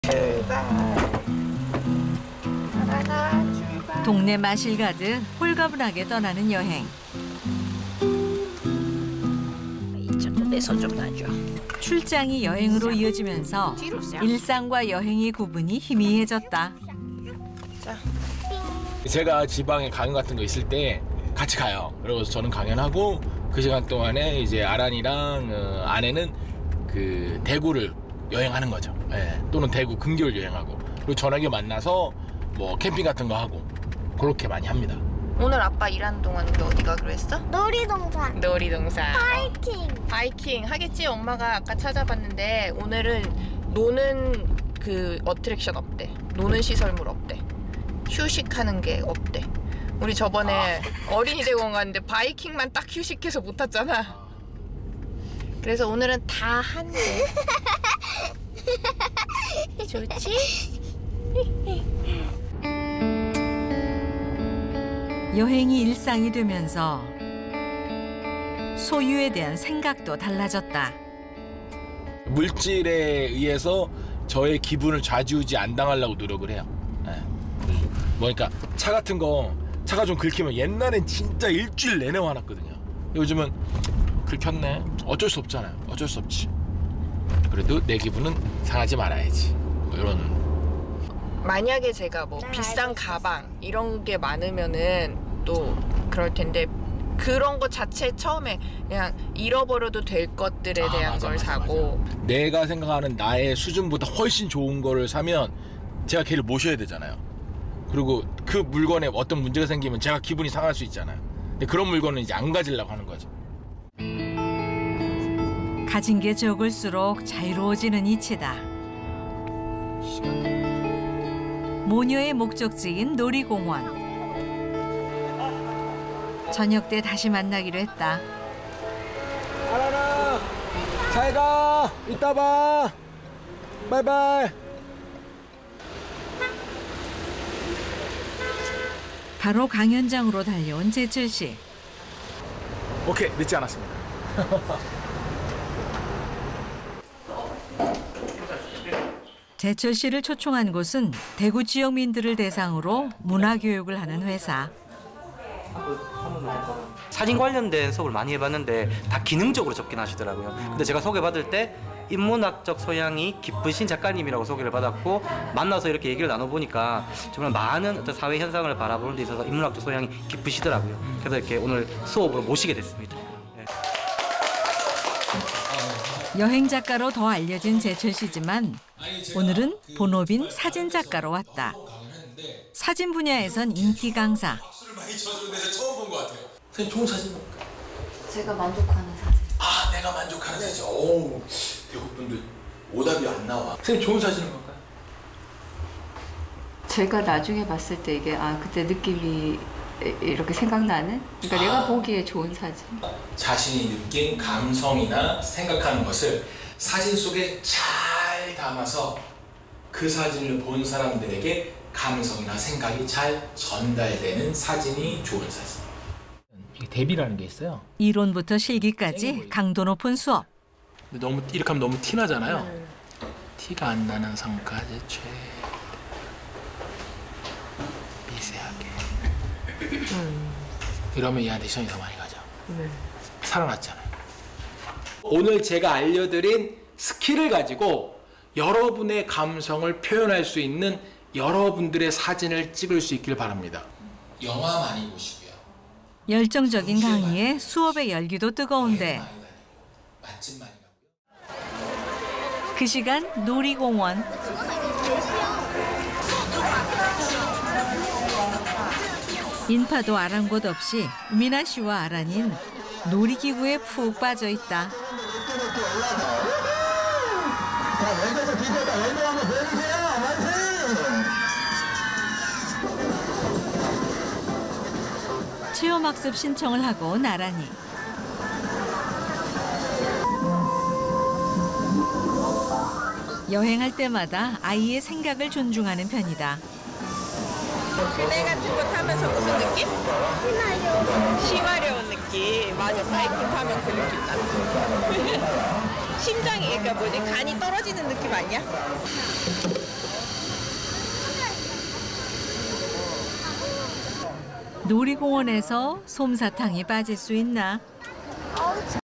동네 마실 가득 홀가분하게 떠나는 여행. 내 손 좀 놔줘. 출장이 여행으로 이어지면서 일상과 여행의 구분이 희미해졌다. 제가 지방에 강연 같은 거 있을 때 같이 가요. 그리고 저는 강연하고 그 시간 동안에 이제 아란이랑 아내는 그 대구를 여행하는 거죠. 예, 또는 대구 근교를 여행하고 그리고 저녁에 만나서 뭐 캠핑 같은 거 하고 그렇게 많이 합니다. 오늘 아빠 일하는 동안 우리 어디 가기로 했어? 놀이동산. 놀이동산. 하이킹. 하이킹 하겠지? 엄마가 아까 찾아봤는데 오늘은 노는 그 어트랙션 없대. 노는 시설물 없대. 휴식하는 게 없대. 우리 저번에 어린이대공원 갔는데 바이킹만 딱 휴식해서 못 탔잖아. 그래서 오늘은 다 한대. 좋지? 여행이 일상이 되면서 소유에 대한 생각도 달라졌다. 물질에 의해서 저의 기분을 좌지우지 안 당하려고 노력을 해요. 예. 그러니까 차 같은 거 차가 좀 긁히면 옛날엔 진짜 일주일 내내 화났거든요. 요즘은 긁혔네. 어쩔 수 없잖아요. 어쩔 수 없지. 그래도 내 기분은 상하지 말아야지. 뭐 이런. 만약에 제가 뭐 비싼 가방 이런 게 많으면은 또 그럴 텐데 그런 거 자체 처음에 그냥 잃어버려도 될 것들에 대한 걸 사고 내가 생각하는 나의 수준보다 훨씬 좋은 거를 사면 제가 걔를 모셔야 되잖아요. 그리고 그 물건에 어떤 문제가 생기면 제가 기분이 상할 수 있잖아요. 근데 그런 물건은 이제 안 가지려고 하는 거죠. 가진 게 적을수록 자유로워지는 이치다. 모녀의 목적지인 놀이공원. 저녁 때 다시 만나기로 했다. 아라나, 잘 가. 이따 봐. 바이바이. 바로 강연장으로 달려온 제철 씨. 오케이, 늦지 않았습니다. 제철 씨를 초청한 곳은 대구 지역민들을 대상으로 문화교육을 하는 회사. 사진 관련된 수업을 많이 해봤는데 다 기능적으로 접근하시더라고요. 근데 제가 소개받을 때 인문학적 소양이 깊으신 작가님이라고 소개를 받았고 만나서 이렇게 얘기를 나눠보니까 정말 많은 어떤 사회 현상을 바라보는 데 있어서 인문학적 소양이 깊으시더라고요. 그래서 이렇게 오늘 수업으로 모시게 됐습니다. 네. 여행 작가로 더 알려진 제철 씨지만 오늘은 본업인 사진 작가로 왔다. 사진 분야에선 인기 강사. 박수를 많이 쳐주는데 처음 본 것 같아요. 선생님 좋은 사진 볼까요? 제가 만족하는 사진. 아, 내가 만족하는 사진. 오, 대부분들 오답이 안 나와. 선생님 좋은 사진은 뭘까요? 제가 나중에 봤을 때 이게 그때 느낌이 이렇게 생각나는? 그러니까 내가 보기에 좋은 사진. 자신이 느낀 감성이나 생각하는 것을 사진 속에 잘 담아서 그 사진을 본 사람들에게 감성이나 생각이 잘 전달되는 사진이 좋은 사진. 이게 대비라는 게 있어요. 이론부터 실기까지 강도 높은 수업. 너무 이렇게 하면 너무 티 나잖아요. 티가 안 나는 선까지 미세하게. 이러면 얘한테 시선이 더 많이 가죠. 살아났잖아요. 오늘 제가 알려드린 스킬을 가지고 여러분의 감성을 표현할 수 있는 여러분들의 사진을 찍을 수 있길 바랍니다. 영화 많이 보시고요. 열정적인 강의에 수업의 열기도 뜨거운데 맛집 많이 가고요. 그 시간 놀이공원. 인파도 아랑곳 없이 미나 씨와 아란인 놀이기구에 푹 빠져 있다. 체험학습 신청을 하고 나란히. 여행할 때마다 아이의 생각을 존중하는 편이다. 그네 같은 거 타면서 무슨 느낌? 신나요. 심하려운 느낌. 맞아, 바이킹 타면 그 느낌 나. 심장이 그러니까 뭐지 간이 떨어지는 느낌 아니야? 놀이공원에서 솜사탕이 빠질 수 있나?